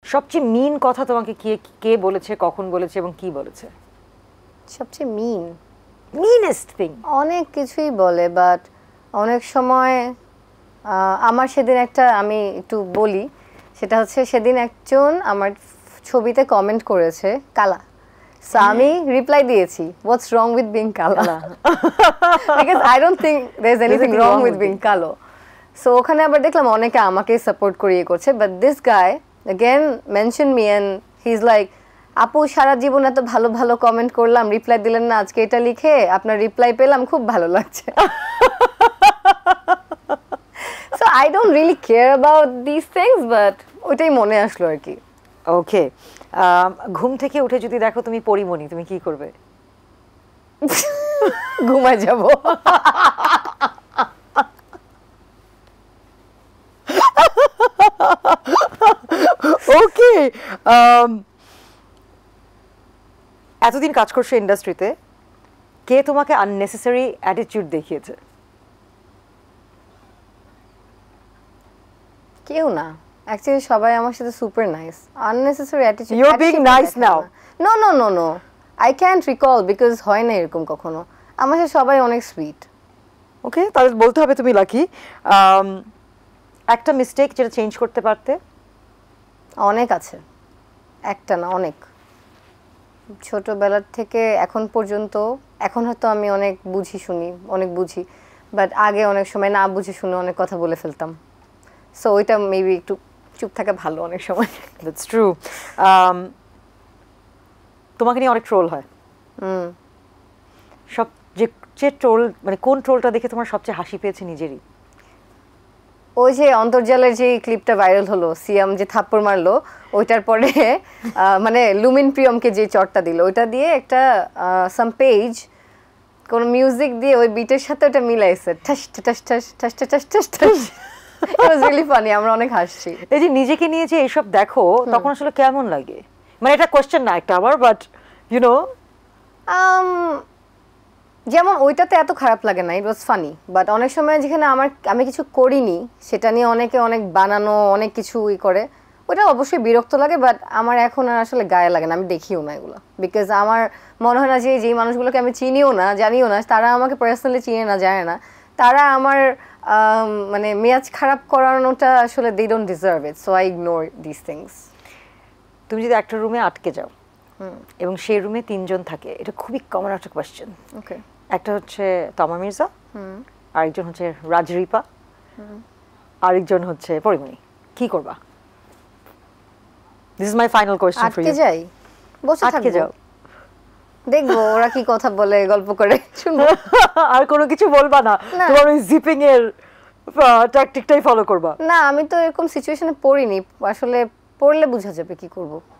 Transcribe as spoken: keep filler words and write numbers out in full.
সবচেয়ে মিন কথা তোমাকে কে কে বলেছে, কখন বলেছে এবং কি বলেছে? সবচেয়ে মিন মিনেস্ট থিং? অনেক কিছুই বলে, বাট অনেক সময় আমার সেদিন একটা আমি একটু বলি, সেটা হচ্ছে সেদিন একজন আমার ছবিতে কমেন্ট করেছে কালা, সো আমি রিপ্লাই দিয়েছি হোয়াটস রং উইথ বিং কালা, because I don't think there is anything wrong with being কালো। সো ওখানে আবার দেখলাম অনেকে আমাকে সাপোর্ট করিয়ে করছে, but this guy again mention me and he's like, আপু সারা জীবন এত ভালো ভালো কমেন্ট করলাম, রিপ্লাই দিলেন না, আজকে এটা লিখে আপনার রিপ্লাই পেলাম, খুব ভালো লাগছে। So I don't really care about these things, but ওইটাই মনে আসলো আর কি। ওকে, ঘুম থেকে উঠে যদি দেখো তুমি পরিমণি, তুমি কি করবে? ঘুমায় যাব। ওকে, এতদিন কাজ করছো ইন্ডাস্ট্রিতে, কে তোমাকে আননেসেসারি অ্যাটিটিউড দেখিয়েছে? কেউ না, অ্যাকচুয়ালি সবাই আমার সাথে super nice. Unnecessary attitude, you are being nice now? No no no no, I can't recall because হয় না এরকম কখনো। আমার সাথে সবাই অনেক সুইট। ওকে, তাহলে বলতে হবে তুমি লাকি। একটা মিস্টেক যেটা চেঞ্জ করতে পারতে? অনেক আছে, একটা না অনেক। ছোটবেলার থেকে এখন পর্যন্ত, এখন হয়তো আমি অনেক বুঝি শুনি, অনেক বুঝি, বাট আগে অনেক সময় না বুঝে শুনে অনেক কথা বলে ফেলতাম। সো ওইটা মেবি একটু চুপ থাকা ভালো অনেক সময়। That's true. তোমাকে নিয়ে অনেক ট্রোল হয়। হুম, সব যে যে ট্রোল, মানে কোন ট্রোলটা দেখে তোমার সবচেয়ে হাসি পেয়েছে নিজেরই? ওই যে অন্তর্জালের যে ক্লিপটা ভাইরাল হলো, সিয়াম যে থাপ্পড় মারলো, ওইটার পরে মানে লুমিন প্রিয়মকে যে চটটা দিল, ওইটা দিয়ে একটা সাম পেজ কোন মিউজিক দিয়ে ওই বিটের সাথে ওটা মিলাইছে, ঠাস ঠাস ঠাস ঠাস ঠাস ঠাস ঠাস। ইট ওয়াজ রিয়েলি ফানি, আমরা অনেক হাসছি। এই যে নিজেকে নিয়ে যে এইসব দেখো, তখন আসলে কেমন লাগে? মানে এটা কোশ্চেন না একটা আমার, বাট ইউ নো, যেমন ওইটাতে এত খারাপ লাগে না, ইট ওয়াজ ফানি, বাট অনেক সময় যেখানে আমার আমি কিছু করিনি সেটা নিয়ে অনেকে অনেক বানানো অনেক কিছু ই করে, ওইটা অবশ্যই বিরক্ত লাগে, বাট আমার এখন আর আসলে গায়ে লাগে না, আমি দেখিও না এগুলো, বিকজ আমার মনে হয় না যে যেই মানুষগুলোকে আমি চিনিও না জানিও না, তারা আমাকে পার্সোনালি চিনে না জানে না, তারা আমার মানে মেজাজ খারাপ করানোটা আসলে they don't deserve it, so I ignore this things. তুমি যদি একটা রুমে আটকে যাও এবং সেই রুমে তিনজন থাকে, এটা খুবই কমন একটা কোয়েশ্চেন। ওকে, একটা হচ্ছে তমা মির্জা, আরেকজন হচ্ছে রাজরিপা, আরেকজন হচ্ছে পরিমণি, কি করবা? This is my final question for you. আটকে যাই, বসে আটকে যাও, দেখবো ওরা কি কথা বলে, গল্প করে শুনবো, আর কোনো কিছু বলবা না? তোমার ওই জিপিং এর ট্যাকটিকটাই ফলো করবা? না, আমি তো এরকম সিচুয়েশনে পড়িনি, আসলে পড়লে বোঝা যাবে কি করব।